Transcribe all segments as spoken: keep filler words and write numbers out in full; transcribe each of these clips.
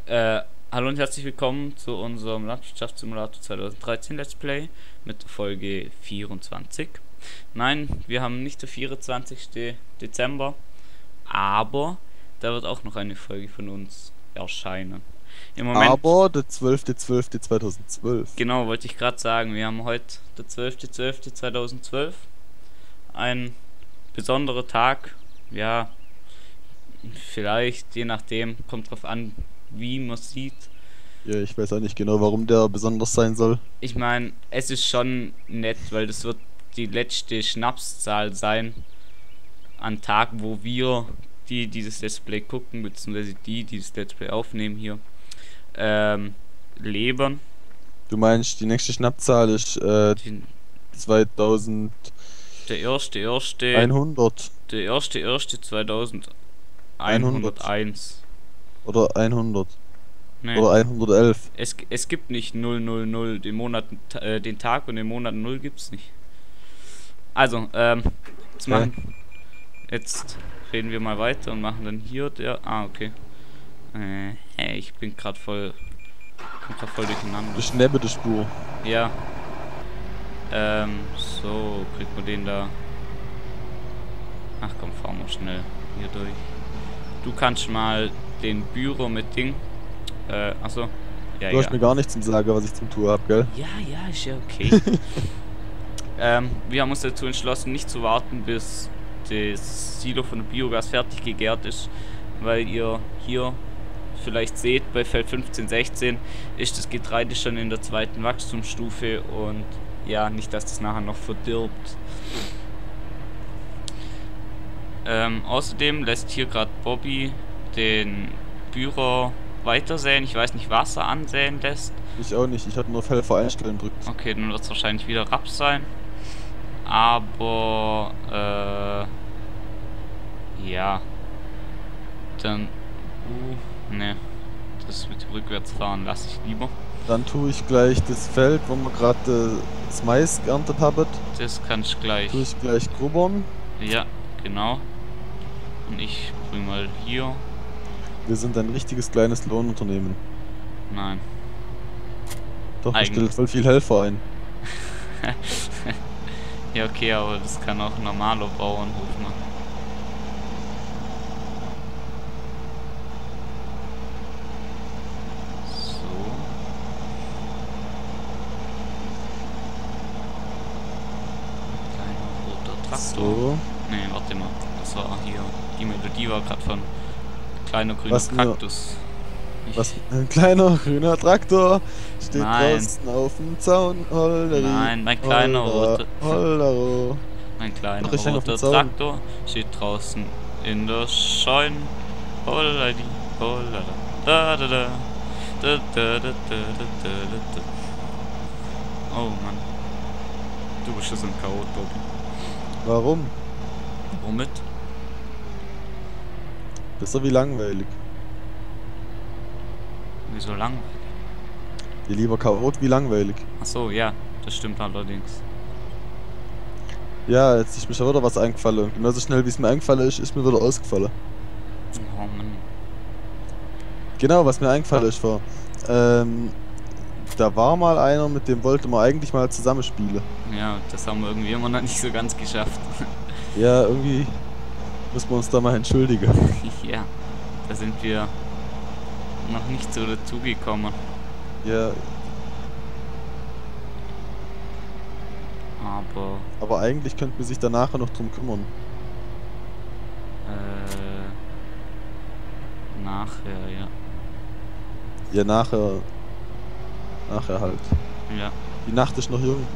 Äh, hallo und herzlich willkommen zu unserem Landwirtschaftssimulator zweitausenddreizehn Let's Play mit der Folge vierundzwanzig. Nein, wir haben nicht den vierundzwanzigsten Dezember, aber da wird auch noch eine Folge von uns erscheinen. Im Moment, Aber der zwölfte zwölfte zweitausendzwölf. genau, wollte ich gerade sagen, wir haben heute der zwölfte zwölfte zweitausendzwölf, ein besonderer Tag, ja, vielleicht, je nachdem, kommt drauf an, wie man sieht. Ja, ich weiß auch nicht genau, warum der besonders sein soll. Ich meine, es ist schon nett, weil das wird die letzte Schnapszahl sein an Tagen, wo wir, die dieses Let's Play gucken, beziehungsweise die, die dieses Let's Play aufnehmen hier, ähm, leben. Du meinst, die nächste Schnappzahl ist äh, Die, zweitausendeinhundert. der erste, erste, der erste, erste einhundert zweitausendeinhunderteins. oder hundert Nee, oder hundertelf. es, es gibt nicht null null null, den Monat, äh, den Tag und den Monat null gibt's nicht. Also, ähm, jetzt Okay. machen, jetzt reden wir mal weiter und machen dann hier der, ah, okay. Äh, hey, ich bin gerade voll, bin grad voll durcheinander. Das ist neben der Spur. Ja. Ähm, so, kriegt man den da. Ach komm, fahren wir schnell hier durch. Du kannst mal den Büro mit Ding, äh, achso. Ja, Du hast ja. mir gar nichts zu sagen, was ich zum Tun hab, gell? Ja, ja, ist ja okay. ähm, wir haben uns dazu entschlossen, nicht zu warten, bis das Silo von der Biogas fertig gegärt ist, weil ihr hier vielleicht seht, bei Feld fünfzehn sechzehn ist das Getreide schon in der zweiten Wachstumsstufe und ja, nicht, dass das nachher noch verdirbt. Ähm, außerdem lässt hier gerade Bobby den Büro weitersäen. Ich weiß nicht, was er ansäen lässt. Ich auch nicht, ich hatte nur auf Helfer einstellen drückt. Okay, dann wird es wahrscheinlich wieder Raps sein. Aber, äh, ja. Dann, uh, ne. Das mit dem Rückwärtsfahren lasse ich lieber. Dann tue ich gleich das Feld, wo wir gerade äh, das Mais geerntet haben, Das kann ich gleich. tue ich gleich grubbern. Ja, genau. Und ich bring mal hier. Wir sind ein richtiges kleines Lohnunternehmen. Nein. Doch, wir Eigentlich. stellen voll viel Helfer ein. Ja, okay, aber das kann auch ein normaler Bauernhof machen. So. Kleiner roter Traktor. So. Ne, warte mal. Das war hier. Die Melodie war gerade von kleiner grüner Was nur- Kaktus. Ich, Was? Ein kleiner grüner Traktor steht Nein. draußen auf dem Zaun. Hollari, Nein, mein kleiner hollera, roter- Hollero. Mein kleiner Doch, ich häng auf dem roter Zaun. Traktor steht draußen in der Scheune. Holladi, hollada, da da da. Da, da, da, da, da, da, da. Oh Mann. Du bist schon so ein Chaot, Bobby. Warum? Womit? Besser wie langweilig. Wieso lang? Dir lieber Chaot wie langweilig. Achso, ja, das stimmt allerdings. Ja, jetzt ist mir schon wieder was eingefallen. Und genauso schnell wie es mir eingefallen ist, ist mir wieder ausgefallen. Oh Mann. Genau, was mir eingefallen ist war. Ähm, da war mal einer, mit dem wollte man eigentlich mal zusammenspielen. Ja, das haben wir irgendwie immer noch nicht so ganz geschafft. Ja, irgendwie müssen wir uns da mal entschuldigen. Ja, da sind wir noch nicht so dazugekommen. Ja, Aber, aber eigentlich könnte man sich da nachher noch drum kümmern. äh, nachher, ja. Ja, nachher. Nachher halt. Ja, Die Nacht ist noch jung.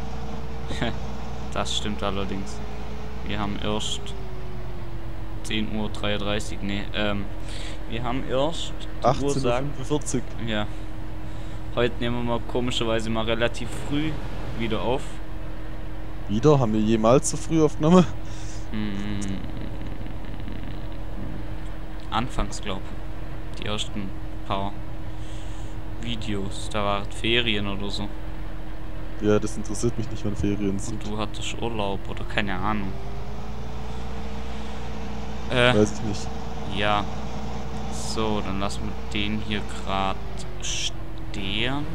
das stimmt allerdings. Wir haben erst zehn Uhr dreiunddreißig, nee, ähm, wir haben erst die achtzehn Uhr Uhrzeit. fünfundvierzig. Ja. Heute nehmen wir mal komischerweise mal relativ früh wieder auf. Wieder? Haben wir jemals so früh aufgenommen? Hm, anfangs, glaub. Die ersten paar Videos. Da waren Ferien oder so. Ja, das interessiert mich nicht, wenn Ferien sind. Und du hattest Urlaub oder keine Ahnung. Äh, Weiß ich nicht. ja. So, dann lassen wir den hier gerade stehen.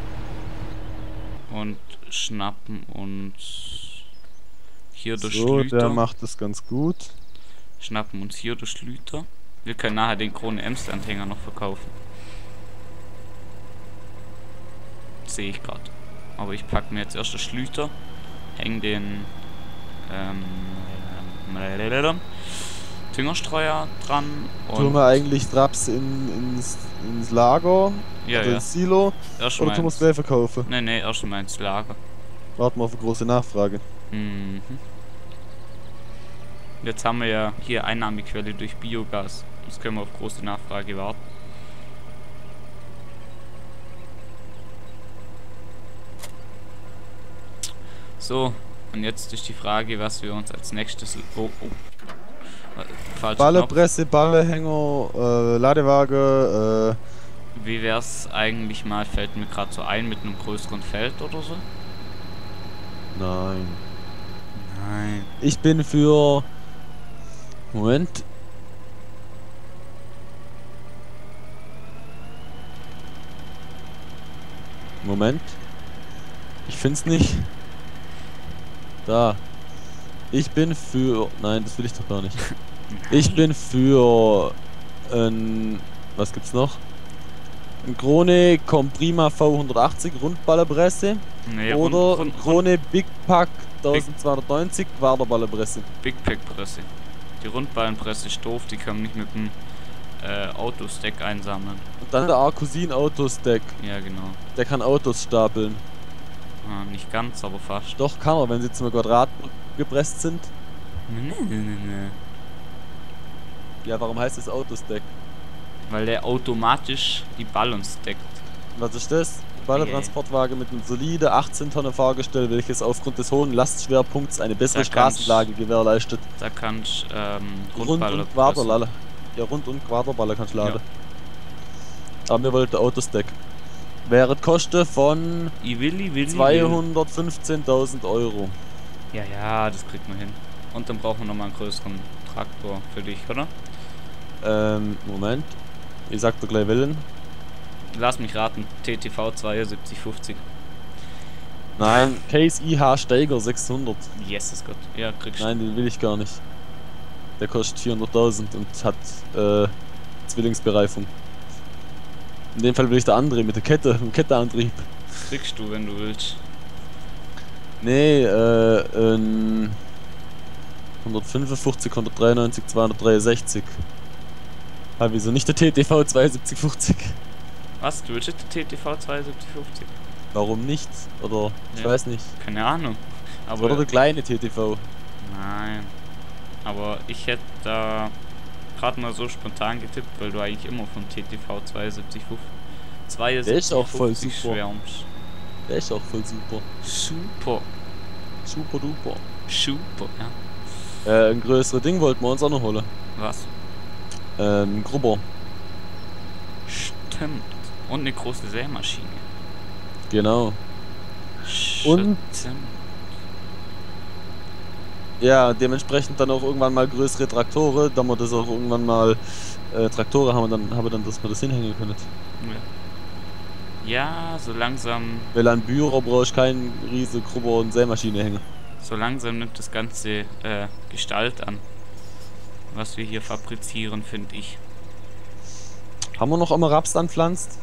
Und schnappen uns hier der So, Schlüter. der macht das ganz gut. Schnappen uns hier der Schlüter. Wir können nachher den Krone Emsland Anhänger noch verkaufen. Sehe ich gerade. Aber ich packe mir jetzt erst den Schlüter. Hängen den ähm, Düngerstreuer dran. Und Tun wir eigentlich Traps in, ins, ins Lager? ja, oder ja. ins Silo? Erst Oder tun wir es gleich verkaufen? Ne, ne, erst mal ins Lager. Warten wir auf eine große Nachfrage. Mhm. Jetzt haben wir ja hier Einnahmequelle durch Biogas. Jetzt können wir auf große Nachfrage warten. So, und jetzt ist die Frage, was wir uns als nächstes... Oh, oh. Falscher Balle, Knopf. Presse, Ballehänger, äh, Ladewaage, äh... Wie wär's eigentlich mal, fällt mir gerade so ein, mit einem größeren Feld oder so? Nein. Nein. Ich bin für... Moment. Moment. Ich find's nicht. Da. Ich bin für... Nein, das will ich doch gar nicht. Ich bin für... Ein... Was gibt's noch? Ein Krone Comprima V hundertachtzig Rundballerpresse. Nee, oder rund, rund, Krone Big Pack zwölfhundertneunzig Quaderballerpresse. Big Pack Presse. Die Rundballenpresse ist doof, die kann man nicht mit dem äh, Autostack einsammeln. Und dann der Arcusin Autostack. Ja, genau. Der kann Autos stapeln. Ah, nicht ganz, aber fast. Doch, kann er, wenn sie zum Quadrat gepresst sind. Nee, nee, nee, nee. Ja, warum heißt es Autostack? Weil der automatisch die Ballen stackt. Was ist das? Ballertransportwagen mit einem solide achtzehn Tonnen Fahrgestell, welches aufgrund des hohen Lastschwerpunkts eine bessere Da kannst- Straßenlage gewährleistet. Da kannst du ähm, Rund- Rundballer und Quaderballer. Ja, Rund- und Quaderballer kannst du laden. Aber wir wollten Autostack. Wäre die Kosten von Ich will, ich will, ich will. zweihundertfünfzehntausend Euro. Ja, ja, das kriegt man hin. Und dann brauchen wir nochmal einen größeren Traktor für dich, oder? Ähm, Moment. Ich sag dir gleich Willen. Lass mich raten. T T V zweiundsiebzig fünfzig. Nein, Case I H Steiger sechshundert. Jesus Gott. Ja, kriegst du. Nein, den will ich gar nicht. Der kostet vierhunderttausend und hat äh, Zwillingsbereifung. In dem Fall will ich der andere mit der Kette, mit dem Ketteantrieb. Kriegst du, wenn du willst. Nee, äh, ein hundertfünfundfünfzig, hundertdreiundneunzig, zweihundertdreiundsechzig. Ah, wieso nicht der T T V zweiundsiebzig fünfzig? Was? Du willst jetzt der T T V zweiundsiebzig fünfzig? Warum nicht? Oder, ich Ja. weiß nicht. Keine Ahnung. Aber Oder der kleine T T V. nein. Aber ich hätte da gerade mal so spontan getippt, weil du eigentlich immer vom T T V zweiundsiebzig fünfzig Der ist auch voll super. schwärmst. Der ist auch voll super. Super. Super duper. Super, ja. Äh, ein größeres Ding wollten wir uns auch noch holen. Was? Ähm, Grubber. Stimmt. Und eine große Sämaschine. Genau. Und- Stimmt. Ja, dementsprechend dann auch irgendwann mal größere Traktoren, da wir das auch irgendwann mal äh, Traktoren haben, dann haben wir dann, dass wir das hinhängen können. Ja. Ja, so langsam, Weil an Büro brauche ich keinen riesen Grubber und Sämaschine hängen. so langsam nimmt das Ganze äh, Gestalt an. Was wir hier fabrizieren, finde ich. Haben wir noch einmal Raps anpflanzt?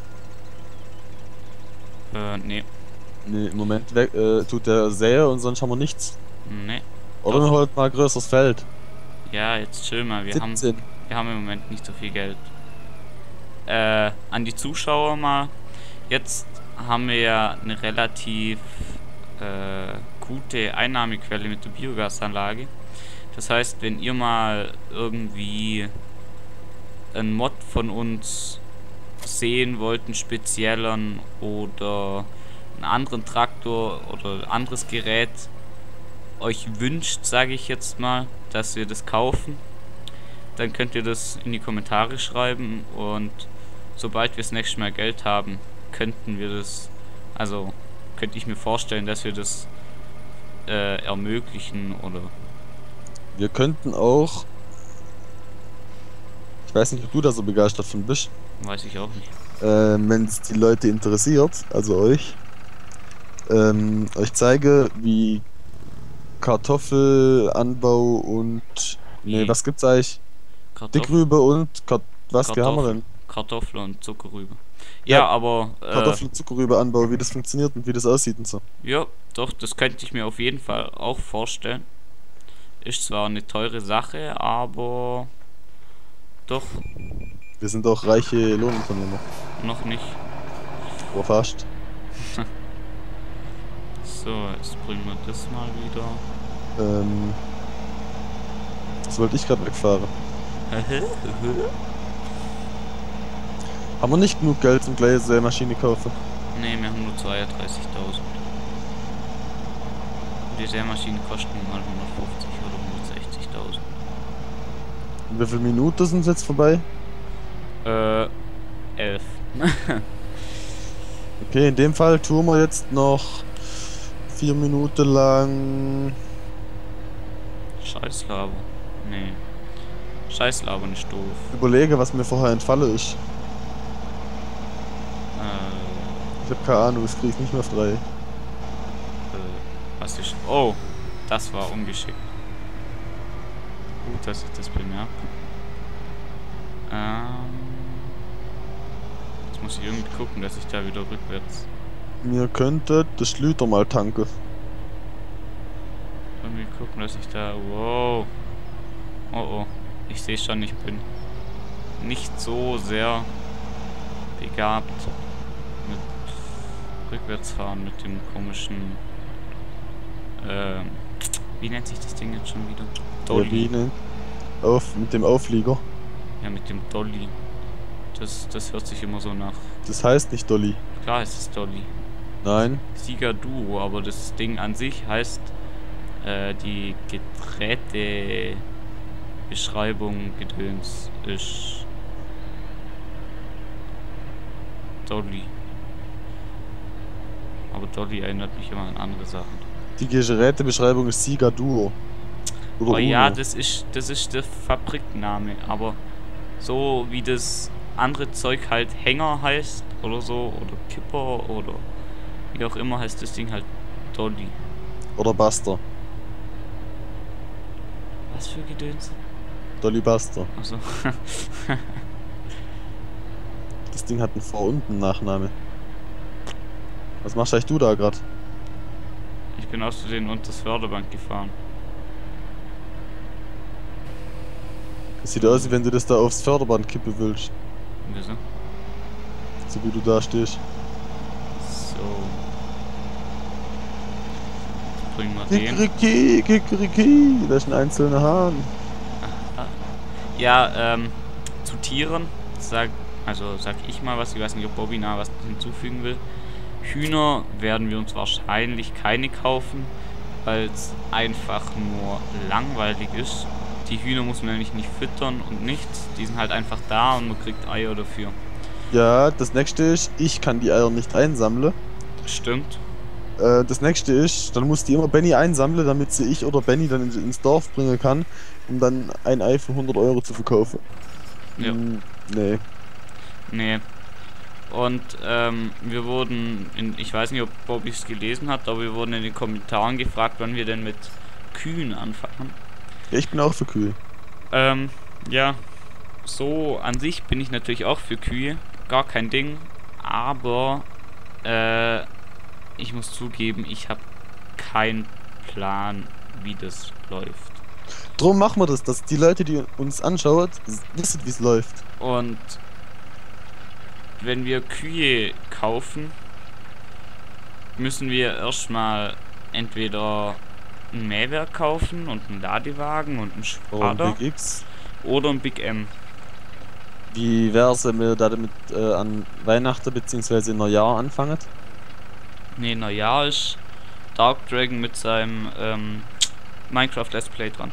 Äh, nee. Ne, im Moment weg, äh, tut der Sähe und sonst haben wir nichts. Nee. Oder Doch. wir holen mal ein größeres Feld. Ja, jetzt chill mal. Wir haben, siebzehn. wir haben im Moment nicht so viel Geld. Äh, an die Zuschauer mal. Jetzt haben wir ja eine relativ äh, gute Einnahmequelle mit der Biogasanlage. Das heißt, wenn ihr mal irgendwie einen Mod von uns sehen wollt, einen speziellen oder einen anderen Traktor oder ein anderes Gerät euch wünscht, sage ich jetzt mal, dass wir das kaufen, dann könnt ihr das in die Kommentare schreiben und sobald wir das nächste Mal Geld haben, könnten wir das, also könnte ich mir vorstellen, dass wir das äh, ermöglichen oder Wir könnten auch. Ich weiß nicht, ob du da so begeistert von bist. Weiß ich auch nicht. Ähm, wenn es die Leute interessiert, also euch, ähm, euch zeige, wie Kartoffelanbau und... Nee, Wie? was gibt's eigentlich? Kartoffel, Dickrübe und... Kart was haben wir Kartoffel, denn? Kartoffel und Zuckerrübe. Ja, Ja, aber äh, Kartoffel- und Zuckerrübeanbau, wie das funktioniert und wie das aussieht und so. ja, doch, das könnte ich mir auf jeden Fall auch vorstellen. Ist zwar eine teure Sache, aber doch Wir sind auch reiche Lohnunternehmer. noch nicht. Aber fast. So, jetzt bringen wir das mal wieder. Ähm, das wollte ich gerade wegfahren. Haben wir nicht genug Geld zum gleich Sämaschine kaufen? Ne, wir haben nur zweiunddreißigtausend. Die Sämaschine kosten mal hundertfünfzig oder hundertsechzigtausend. Und wie viele Minuten sind es jetzt vorbei? Äh, elf. Okay, in dem Fall tun wir jetzt noch vier Minuten lang. Scheißlaber. Nee. Scheißlaber nicht doof. Überlege, was mir vorher entfallen ist. Äh, Ich habe keine Ahnung, das kriege ich nicht mehr frei. äh, was ist. Oh, das war ungeschickt. Gut, dass ich das bemerke. Ähm. Jetzt muss ich irgendwie gucken, dass ich da wieder rückwärts. Mir könnte das Schlüter mal tanken. Irgendwie gucken, dass ich da. Wow. Oh oh. Ich sehe schon, ich bin nicht so sehr begabt mit Rückwärtsfahren, mit dem komischen. Ähm. Wie nennt sich das Ding jetzt schon wieder? Der Biene. Auf, mit dem Auflieger. Ja, mit dem Dolly. Das, das hört sich immer so nach. Das heißt nicht Dolly. Klar heißt es Dolly. Nein. Sieger Duo, aber das Ding an sich heißt äh, die Gerätebeschreibung Gedöns ist Dolly. Aber Dolly erinnert mich immer an andere Sachen. Die Gerätebeschreibung ist Sieger Duo. Oder Oh ja, Uno. das ist das ist der Fabrikname, aber so wie das andere Zeug halt Hänger heißt oder so oder Kipper oder wie auch immer heißt das Ding halt Dolly. Oder Buster. Was für Gedöns? Dolly Buster. Also Das Ding hat einen Vor- und einen Nachname. Was machst eigentlich du da gerade? ich bin aus Versehen unter das Förderband gefahren. Das sieht aus, wie wenn du das da aufs Förderband kippen willst. Wieso? So wie du da stehst. So. Jetzt bringen wir den. Kikeriki, Kikeriki, da ist ein einzelner Hahn. Ja, ähm, zu Tieren, sag, also sag ich mal was, ich weiß nicht, ob Bobby nah was hinzufügen will. Hühner werden wir uns wahrscheinlich keine kaufen, weil es einfach nur langweilig ist. Die Hühner muss man nämlich nicht füttern und nichts, die sind halt einfach da und man kriegt Eier dafür. Ja, das nächste ist, ich kann die Eier nicht einsammeln. Stimmt. Äh, das nächste ist, dann muss die immer Benny einsammeln, damit sie ich oder Benny dann ins, ins Dorf bringen kann, um dann ein Ei für hundert Euro zu verkaufen. Ja. Hm, nee. Nee. Und ähm, wir wurden, in, ich weiß nicht, ob Bobby es gelesen hat, aber wir wurden in den Kommentaren gefragt, wann wir denn mit Kühen anfangen. Ja, ich bin auch für Kühe. Ähm, ja, so an sich bin ich natürlich auch für Kühe, gar kein Ding, aber äh, ich muss zugeben, ich habe keinen Plan, wie das läuft. Drum machen wir das, dass die Leute, die uns anschauen, wissen, wie es läuft. Und wenn wir Kühe kaufen, müssen wir erstmal entweder ein Mähwerk kaufen und einen Ladewagen und einen Spader Oh, Big X. oder ein Big M. Wie wär's, wenn wir da damit äh, an Weihnachten bzw. Neujahr anfangen? Ne, Neujahr ist Dark Dragon mit seinem ähm, Minecraft Let's Play dran.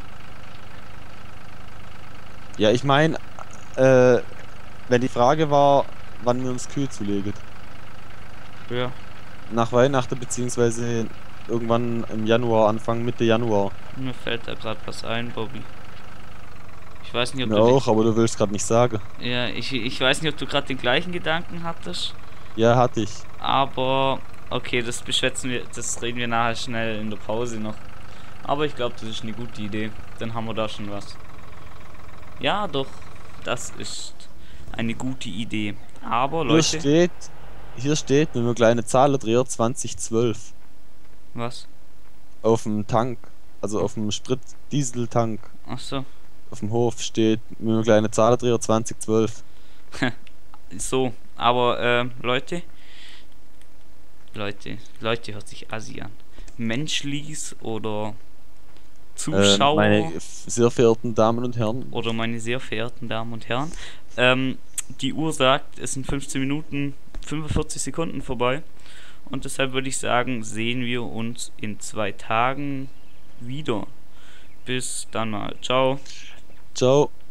Ja, ich meine, äh, wenn die Frage war, wann wir uns Kühe zulegen. Ja. Nach Weihnachten bzw. irgendwann im Januar, Anfang Mitte Januar. Mir fällt da gerade was ein, Bobby. Ich Ich weiß nicht, ob Mir du auch, aber du willst gerade nicht sagen. den, ja, ich, ich weiß nicht, ob du gerade den gleichen Gedanken hattest, Ja, hatte ich. aber okay, das beschätzen wir, das reden wir nachher schnell in der Pause noch. Aber ich glaube, das ist eine gute Idee. Dann haben wir da schon was. Ja, doch, das ist eine gute Idee. Aber Hier Leute, steht, hier steht, wenn wir kleine Zahlen drehen, zwanzig zwölf. was? Auf dem Tank, also auf dem Sprit-Diesel-Tank, Ach so, auf dem Hof steht, wenn wir kleine Zahlen drehen, zwanzig zwölf. so. Aber äh, Leute, Leute, Leute hört sich assi an. Menschlis oder Ähm, Zuschauer meine sehr verehrten Damen und Herren, oder meine sehr verehrten Damen und Herren. Ähm, die Uhr sagt, es sind fünfzehn Minuten, fünfundvierzig Sekunden vorbei. Und deshalb würde ich sagen, sehen wir uns in zwei Tagen wieder. Bis dann mal. Ciao. ciao.